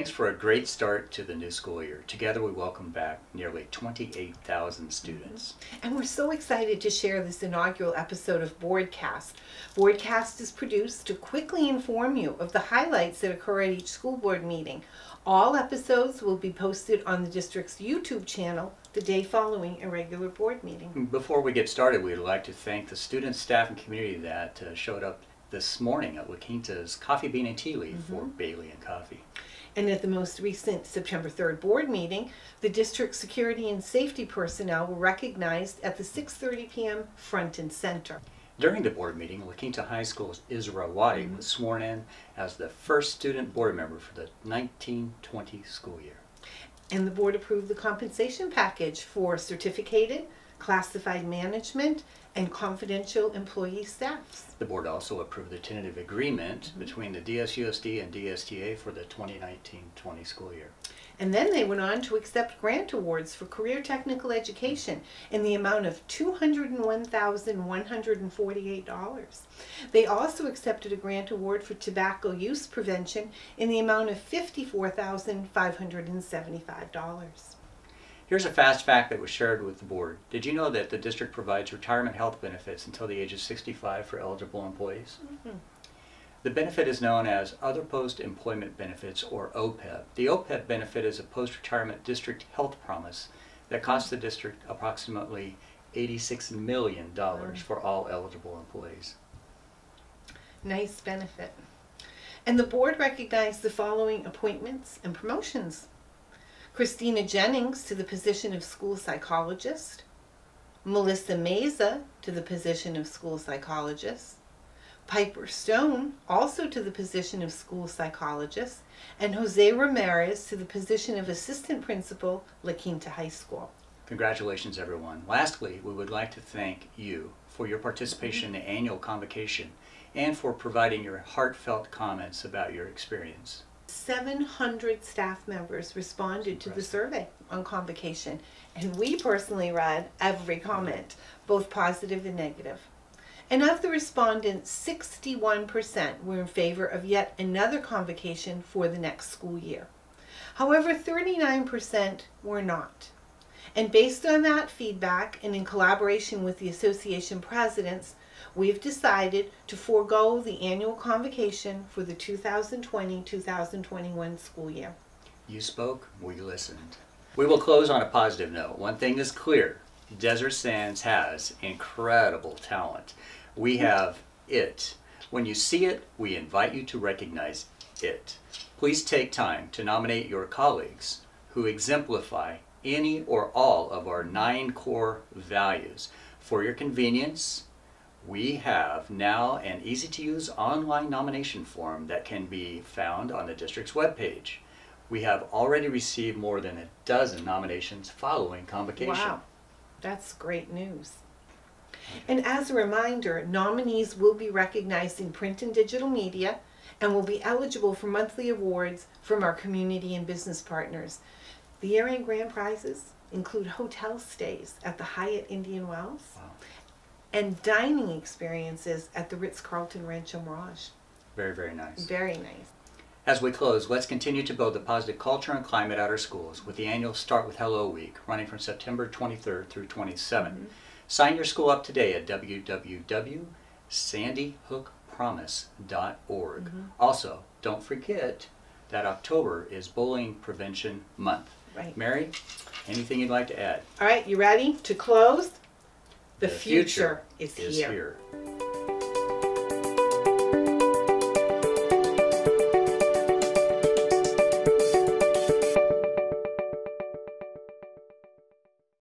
thanks for a great start to the new school year. Together we welcome back nearly 28,000 students. And we're so excited to share this inaugural episode of Board-cast. Board-cast is produced to quickly inform you of the highlights that occur at each school board meeting. All episodes will be posted on the district's YouTube channel the day following a regular board meeting. Before we get started, we'd like to thank the students, staff, and community that showed up this morning at La Quinta's Coffee Bean and Tea Leaf for Bailey and Coffee. And at the most recent September 3rd board meeting, the district security and safety personnel were recognized at the 6:30 p.m. front and center. During the board meeting, La Quinta High School's Isra Wadi was sworn in as the first student board member for the 1920 school year. And the board approved the compensation package for certificated, classified management, and confidential employee staffs. The board also approved the tentative agreement between the DSUSD and DSTA for the 2019-20 school year. And then they went on to accept grant awards for career technical education in the amount of $201,148. They also accepted a grant award for tobacco use prevention in the amount of $54,575. Here's a fast fact that was shared with the board. Did you know that the district provides retirement health benefits until the age of 65 for eligible employees? The benefit is known as Other Post-Employment Benefits, or OPEB. The OPEB benefit is a post-retirement district health promise that costs the district approximately $86 million for all eligible employees. Nice benefit. And the board recognized the following appointments and promotions. Christina Jennings to the position of school psychologist, Melissa Meza to the position of school psychologist, Piper Stone also to the position of school psychologist, and Jose Ramirez to the position of assistant principal, La Quinta High School. Congratulations, everyone. Lastly, we would like to thank you for your participation in the annual convocation and for providing your heartfelt comments about your experience. 700 staff members responded to the survey on convocation, and we personally read every comment, both positive and negative. And of the respondents, 61% were in favor of yet another convocation for the next school year. However, 39% were not. And based on that feedback, and in collaboration with the association presidents, we've decided to forego the annual convocation for the 2020-2021 school year. You spoke, we listened. We will close on a positive note. One thing is clear. Desert Sands has incredible talent. We have it. When you see it, we invite you to recognize it. Please take time to nominate your colleagues who exemplify any or all of our 9 core values. For your convenience, we have now an easy-to-use online nomination form that can be found on the district's webpage. We have already received more than a dozen nominations following convocation. Wow, that's great news. And as a reminder, nominees will be recognized in print and digital media and will be eligible for monthly awards from our community and business partners. The year-end grand prizes include hotel stays at the Hyatt Indian Wells. Wow. And dining experiences at the Ritz-Carlton Rancho Mirage. Very, very nice. Very nice. As we close, let's continue to build the positive culture and climate at our schools with the annual Start with Hello Week running from September 23rd through 27th. Sign your school up today at www.sandyhookpromise.org. Also, don't forget that October is Bullying Prevention Month. Right. Mary, anything you'd like to add? All right, you ready to close? The future is here.